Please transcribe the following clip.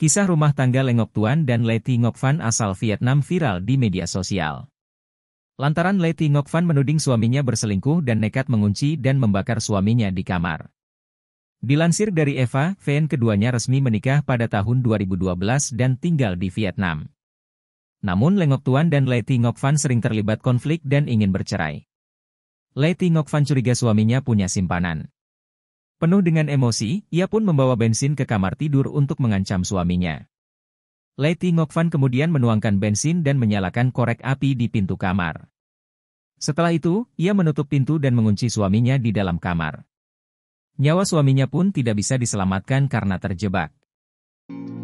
Kisah rumah tangga Lê Ngọc Tuan dan Lê Thị Ngọc Phan asal Vietnam viral di media sosial. Lantaran Lê Thị Ngọc Phan menuding suaminya berselingkuh dan nekat mengunci dan membakar suaminya di kamar. Dilansir dari Eva, VN keduanya resmi menikah pada tahun 2012 dan tinggal di Vietnam. Namun Lê Ngọc Tuan dan Lê Thị Ngọc Phan sering terlibat konflik dan ingin bercerai. Lê Thị Ngọc Phan curiga suaminya punya simpanan. Penuh dengan emosi, ia pun membawa bensin ke kamar tidur untuk mengancam suaminya. Lê Thị Ngọc Phan kemudian menuangkan bensin dan menyalakan korek api di pintu kamar. Setelah itu, ia menutup pintu dan mengunci suaminya di dalam kamar. Nyawa suaminya pun tidak bisa diselamatkan karena terjebak.